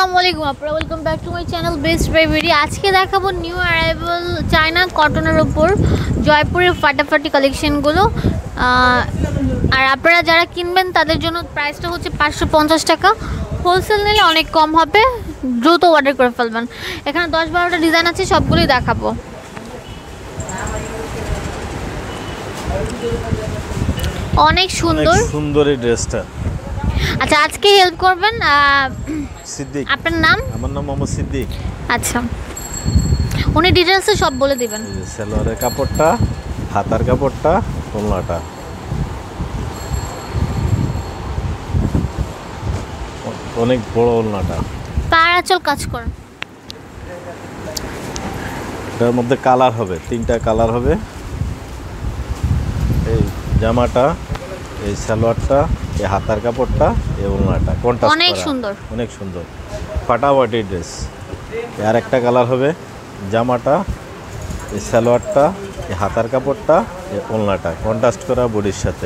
আসসালামু আলাইকুম আপনারা welcome back to my channel best by বেরি। আজকে দেখাবো নিউ অ্যারাইভাল চায়না কটনের উপর জয়পুরের ফাটাফাটি কালেকশনগুলো। আর আপনারা যারা কিনবেন তাদের জন্য প্রাইসটা হচ্ছে 550 টাকা। হোলসেল নিলে অনেক কম হবে, দ্রুত অর্ডার করে ফেলবেন। এখানে 10-12টা ডিজাইন আছে, সবগুলোই দেখাবো। অনেক সুন্দর সুন্দর এই ড্রেসটা। আচ্ছা, আজকে হেল্প করবেন সিদ্দিক। আপনার নাম? আমার নাম মোহাম্মদ সিদ্দিক। আচ্ছা, উনি ডিটেইলসে সব বলে দিবেন। সালোয়ারের কাপড়টা, হাতার কাপড়টা, ওড়নাটা অনেক বড় ওড়নাটা। পাড় আঁচল কাজ করেন। এটার মধ্যে কালার হবে, 3টা কালার হবে। এই জামাটা, এই সালোয়ারটা, এই হাতার কাপড়টা, এই ওড়নাটা কন্ট্রাস্ট করা, অনেক সুন্দর, অনেক সুন্দর ফাটাফাটি ড্রেস। আর একটা কালার হবে জামাটা, এই সালোয়ারটা, এই হাতার কাপড়টা, এই ওড়নাটা কন্ট্রাস্ট করা বডির সাথে।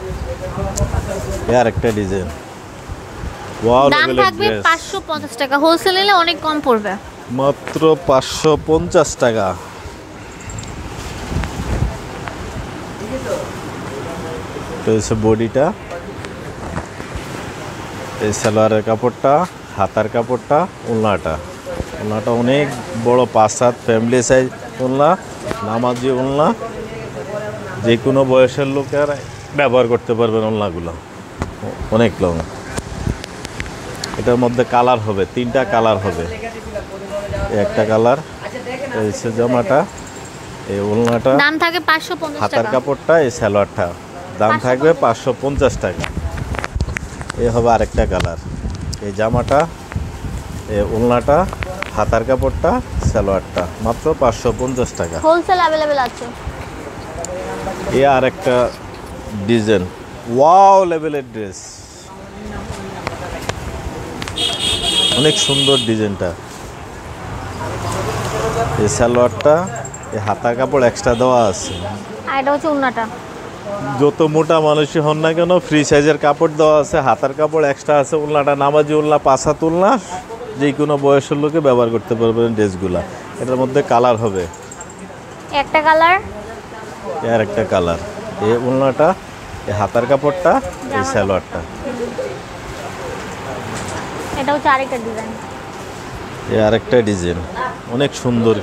আর একটা ডিজাইন। ওয়াও, দাম থাকবে 550 টাকা। হোলসেল নিলে অনেক কম পড়বে, মাত্র 550 টাকা। তো এই বডিটা, এই সালোয়ারের কাপড়টা, হাতার কাপড়টা, ওড়নাটা অনেক বড় 5-7 ফ্যামিলি সাইজ ওড়না, নামাজি ওড়না। যে কোনো বয়সের লোকেরা ব্যবহার করতে পারবেন ওড়নাগুলো, অনেক লং। এটার মধ্যে কালার হবে, 3টা কালার হবে। একটা কালার, এই জামাটা, এই ওড়নাটা, দাম থাকে 550 টাকা। হাতার কাপড়টা, এই সালোয়ারটা দাম থাকবে 550 টাকা। এই হবে আরেকটা কালার, এই জামাটা, এই ওড়নাটা, হাতার কাপড়টা, সালোয়ারটা মাত্র 550 টাকা। হোলসেল अवेलेबल আছে। এই আরেকটা ডিজাইন, ওয়াও লেভেলের ড্রেস, অনেক সুন্দর ডিজাইনটা। এই সালোয়ারটা, এই হাতার কাপড় এক্সট্রা দেওয়া আছে। আর এটা হচ্ছে ওড়নাটা। যত মোটা মানুষই হন না কেন, ফ্রি সাইজের কাপড় দেওয়া আছে, হাতার কাপড় এক্সট্রা আছে। ওড়নাটা নামাজি ওড়না, 5 ওড়না, যে কোনো বয়সের লোকে ব্যবহার করতে পারবেন ড্রেসগুলা। এটার মধ্যে কালার হবে, একটা কালার, আর একটা কালার। এই ওড়নাটা, এই হাতার কাপড়টা, এই সালোয়ারটা। এটা হচ্ছে আরেকটা ডিজাইন। এই আরেকটা ডিজাইন, অনেক সুন্দর,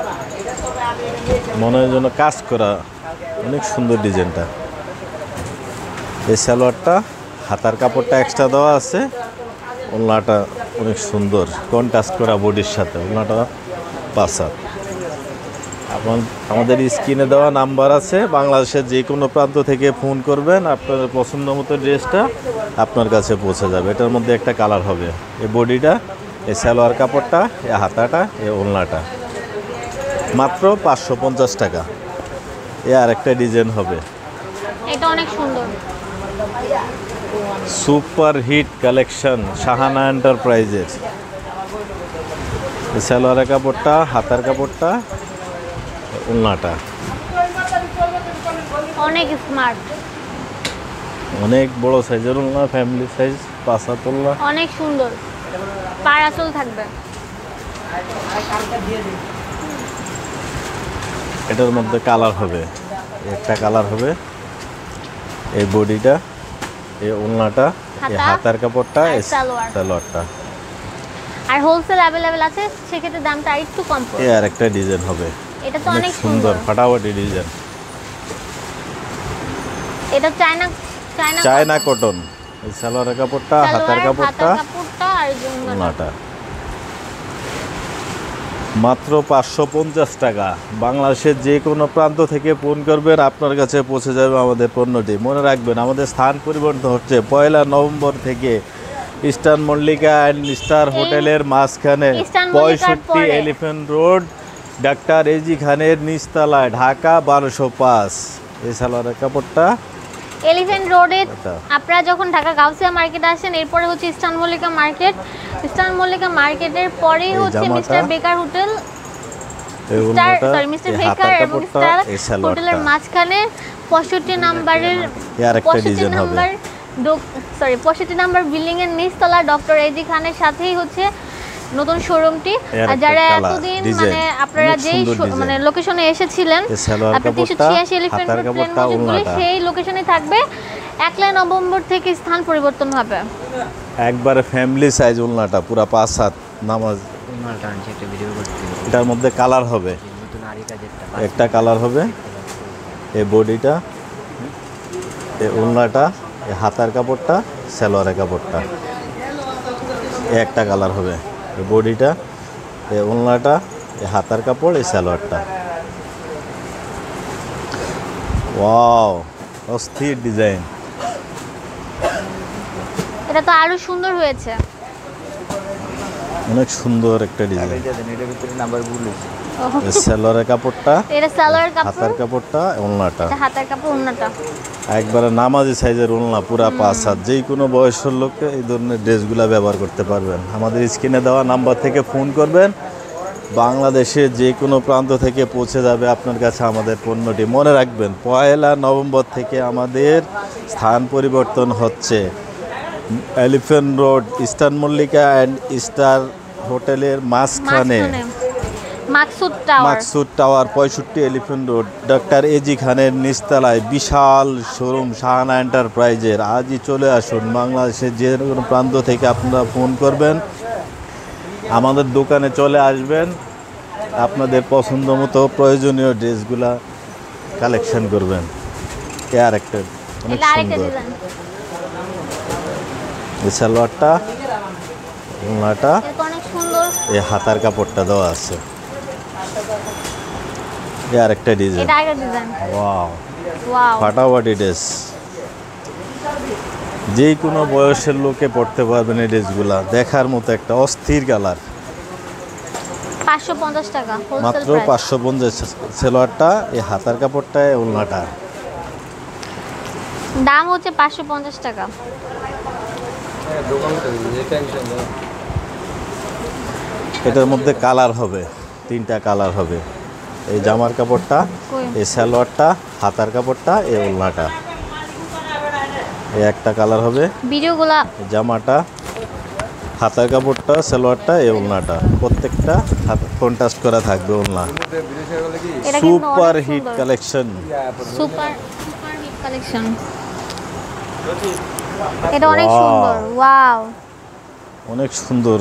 মনে হয় যেন কাজ করা, অনেক সুন্দর ডিজাইনটা। এই সালোয়ারটা, হাতার কাপড়টা এক্সট্রা দেওয়া আছে, ওড়নাটা অনেক সুন্দর কন্ট্রাস্ট করা বডির সাথে। ওড়নাটা 5 আমাদের স্ক্রিনে দেওয়া নাম্বার আছে, বাংলাদেশের যে কোনো প্রান্ত থেকে ফোন করবেন, আপনার পছন্দ মতো ড্রেসটা আপনার কাছে পৌঁছে যাবে। এটার মধ্যে একটা কালার হবে, এই বডিটা, এই সালোয়ার কাপড়টা, এই হাতাটা, এই ওড়নাটা মাত্র 550 টাকা। আর একটা ডিজাইন হবে, এটা অনেক সুন্দর, সুপার হিট কালেকশন শাহানা এন্টারপ্রাইজের। এই সালোয়ারের কাপড়টা, হাতার কাপড়টা, ওড়নাটা অনেক স্মার্ট, অনেক বড় সাইজের ওড়না, ফ্যামিলি সাইজ, 5 ওড়না, অনেক সুন্দর। পাড় আঁচল থাকবে। এটার মধ্যে কালার হবে, একটা কালার হবে, এই বডিটা, এই ওড়নাটা, এই হাতার কাপড়টা, এই সালোয়ারটা। আর হোলসেল अवेलेबल আছে, সেক্ষেত্রে দামটা একটু কম পড়বে। এই আরেকটা ডিজাইন হবে, এটা তো অনেক সুন্দর ফাটাফাটি ডিজাইন। এটা চায়না কটন, এই সালোয়ারের কাপড়টা, হাতার কাপড়টা, আর ওড়নাটা মাত্র 550 টাকা। বাংলাদেশের যে কোনো প্রান্ত থেকে ফোন করবেন, আপনার কাছে পৌঁছে যাবে আমাদের পণ্যটি। মনে রাখবেন, আমাদের স্থান পরিবর্তন হচ্ছে 1 নভেম্বর থেকে ইস্টার্ন মল্লিকা অ্যান্ড স্টার হোটেলের মাঝখানে 65 এলিফ্যান্ট রোড, ডাক্তার এজি খানের নিচতলায়, ঢাকা 1205। এই সালোয়ারের কাপড়টা এলিফ্যান্ট রোডে আপনারা যখন ঢাকা গাউসিয়া মার্কেটে আসেন, এরপরে হচ্ছে eastern Mallika market, eastern Mallika মার্কেটের পরেই হচ্ছে মিস্টার বেকার হোটেল, মিস্টার বেকার এবং স্টার হোটেলের মাঝখানে 65 নাম্বারের 65 নাম্বার বিল্ডিং এর নিচতলা ডক্টর এজি খানের সাথেই হচ্ছে নতুন শোরুমটি। আর যারা এতদিন মানে আপনারা যেই মানে লোকেশনে এসেছিলেন আপনি 386 এলিফ্যান্ট রোড প্লেন মসজিদগুলি সেই লোকেশনে থাকবে। 1 নভেম্বর থেকে স্থান পরিবর্তন হবে। একবারে ফ্যামিলি সাইজ ওলনাটা পুরো 5-7 নামাজ। ওলনাটা আনছি একটা ভিডিও করতে। এটার মধ্যে কালার হবে, নতুন আরি কাজেরটা একটা কালার হবে। এই বডিটা, এই ওলনাটা, এই হাতার কাপড়টা, সালোয়ারের কাপড়টা একটা কালার হবে। এই বডিটা, এই ওলনাটা, এই হাতার কাপড়, এই সালোয়ারটা। ওয়াও, অস্থির ডিজাইন। এটা তো আরো সুন্দর হয়েছে, অনেক সুন্দর একটা ডিজাইন। এটার ভিতরে নাম্বার ভুল হয়েছে। সালোয়ারের কাপড়টা, এটা সালোয়ার কাপড়, হাতার কাপড়টা, ওলনাটা। এটা হাতার কাপড়, ওন্নাটা। একবারে নামাজি সাইজের ওলনা, পুরা 5 হাত। যে কোনো বয়সের লোককে এই ধরনের ড্রেসগুলো ব্যবহার করতে পারবেন। আমাদের স্ক্রিনে দেওয়া নাম্বার থেকে ফোন করবেন, বাংলাদেশের যে কোনো প্রান্ত থেকে পৌঁছে যাবে আপনার কাছে আমাদের পণ্যটি। মনে রাখবেন 1 নভেম্বর থেকে আমাদের স্থান পরিবর্তন হচ্ছে। Elephant road, eastern Mallika and star হোটেলের মাঝখানে, Maksud tower 65 elephant road, doctor AG খানের নিচতলায় বিশাল শোরুম শাহানা এন্টারপ্রাইজের। আজই চলে আসুন। বাংলাদেশের যে কোনো প্রান্ত থেকে আপনারা ফোন করবেন, আমাদের দোকানে চলে আসবেন, আপনাদের পছন্দ মতো প্রয়োজনীয় ড্রেসগুলা কালেকশন করবেন। আর একটা অনেক সুন্দর এই সালোয়ারটা, ওলনাটা, এই হাতার কাপড়টা দেওয়া আছে। আর একটা ডিজাইন, ওয়াও, ফাটাফাটি ড্রেস। যে কোনো বয়সের লোকে পড়তে পারবেন এই ড্রেসগুলা। দেখার মতো একটা অস্থির কালার। 550 টাকা মাত্র 550। সালোয়ারটা, এই হাতার কাপড়টা, এই ওলনাটা দাম হচ্ছে 550 টাকা। এটার মধ্যে কালার হবে, 3টা কালার হবে। এই জামার কাপড়টা, এই সালোয়ারটা, হাতার কাপড়টা, এই ওলনাটা। এই একটা কালার হবে। ভিডিওগুলা জামাটা, হাতার কাপড়টা, সালোয়ারটা, এই ওলনাটা প্রত্যেকটা কন্ট্রাস্ট করা থাকবে ওলনা। Super hit collection, super hit collection. এটা অনেক সুন্দর, ওয়াও, অনেক সুন্দর।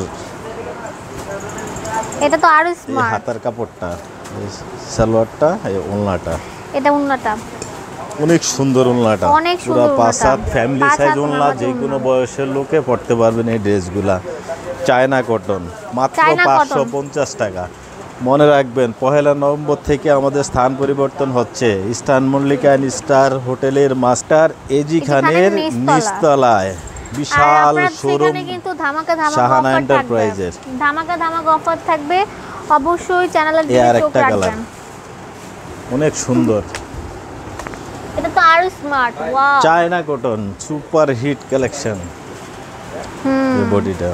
এটা তো আরো এই স্মার্ট। হাতার কাপড়টা, এই সালোয়ারটা, এই ওলনাটা। এটা ওন্নাটা অনেক সুন্দর ওলনাটা, অনেক পুরো সুন্দর 5 হাত ফ্যামিলি সাইজ ওলনা। যে কোনো বয়সের লোকে পড়তে পারবেন এই ড্রেসগুলা। চায়না কটন, মাত্র 550 টাকা। মনে রাখবেন 1 নভেম্বর থেকে আমাদের স্থান পরিবর্তন হচ্ছে। ইস্টার্ন মল্লিকা অ্যান্ড স্টার হোটেলের মাস্টার এজি খানের নিচতলায় বিশাল শোরুম শাহানা এন্টারপ্রাইজের। ধামাকা অফার থাকবে। অবশ্যই চ্যানেলের দিকে চোখ রাখবেন। অনেক সুন্দর, এটা তো আরো smart, wow. China cotton, super hit collection. এই বডিটা,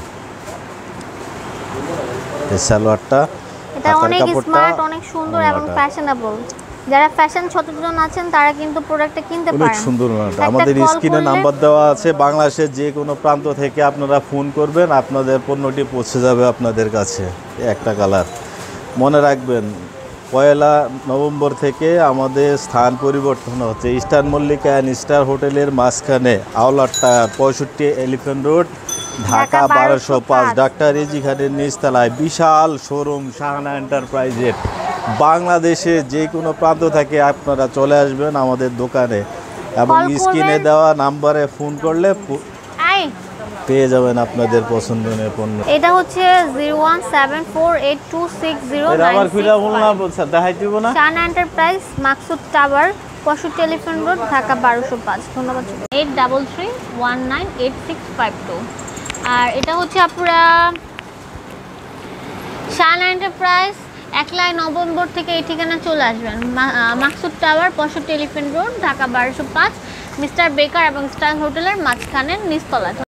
এই সালোয়ারটা, এটা অনেক স্মার্ট, অনেক সুন্দর এবং ফ্যাশনেবল। যারা ফ্যাশন সচেতন আছেন তারা কিন্তু প্রোডাক্টটা কিনতে পারেন। অনেক সুন্দর ওলনাটা। আমাদের স্ক্রিনে নাম্বার দেওয়া আছে। বাংলাদেশের যে কোনো প্রান্ত থেকে আপনারা ফোন করবেন, আপনাদের পণ্যটি পৌঁছে যাবে আপনাদের কাছে। একটা কালার। মনে রাখবেন 1 নভেম্বর থেকে আমাদের স্থান পরিবর্তন হচ্ছে। ইস্টার্ন মল্লিকা অ্যান্ড স্টার হোটেলের মাঝখানে, আওলার tower 65 elephant road, Dhaka 1205, doctor A G খানের নিচতলায় বিশাল শোরুম শাহানা এন্টারপ্রাইজের। বাংলাদেশে যে কোনো প্রান্ত থেকে আপনারা চলে আসবেন আমাদের দোকানে এবং স্ক্রিনে দেওয়া নাম্বারে ফোন করলে পেয়ে যাবেন আপনাদের পছন্দের পণ্য। এটা হচ্ছে 017482609। এটা আবার খুলে বললাম, দেখাই দিব না। Shahana enterprise, Maksud tower, 65 elephant road, Dhaka 1205। ধন্যবাদ। 83319865 আর এটা হচ্ছে আপনারা শাহানা এন্টারপ্রাইজ 1 নভেম্বর থেকে এই ঠিকানা চলে আসবেন। Maksud tower, 65 elephant road, Dhaka 1205, mister Baker এবং স্টার হোটেলের মাঝখানে নিচতলা।